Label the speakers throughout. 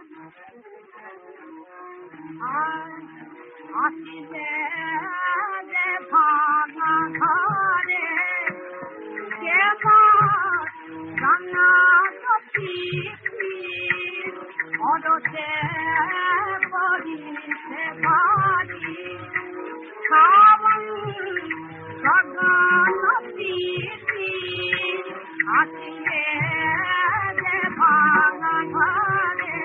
Speaker 1: আসিলে যে ভাঙা ঘরে কেমন রান্না সত্যি অদতে পরিছে ভারি খাওয়ান গগন প্রীতি আসিলে যে ভাঙা ঘরে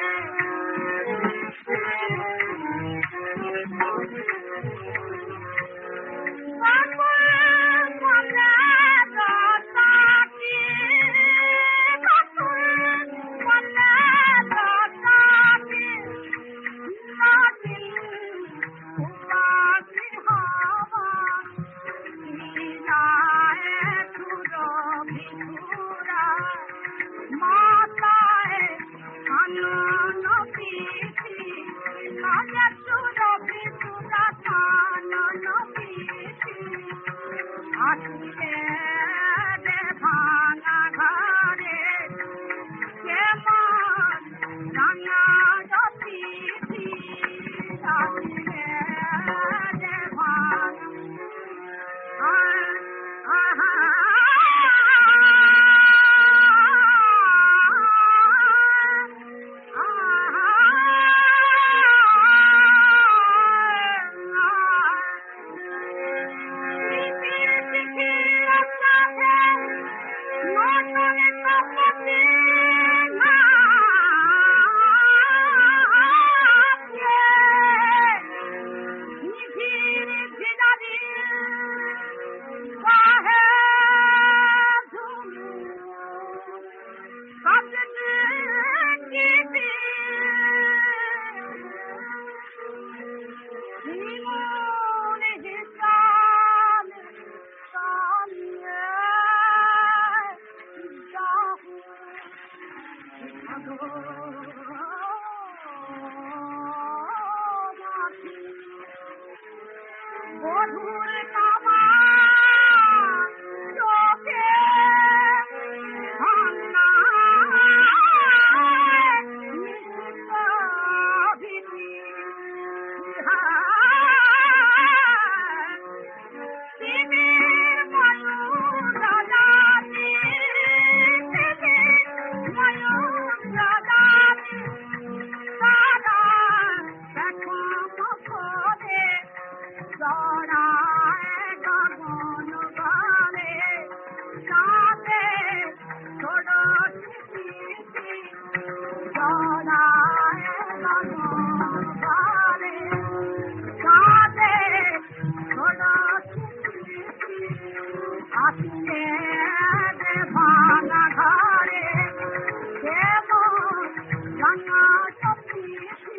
Speaker 1: বধুর কামা চোখে ভাঙা নিশ্চিত ভীতি শিবের ময়ূর রাজাতি শিবের ময়ূর রাজাতি তারা দেখো মুখে জড়ায় গগন গানে সাথে ছোট চিঠি জড়ায় গগন গানে সাথে ছোট চিঠি আসিলে যে ভাঙা ঘরে কেমন রাঙা সত্যি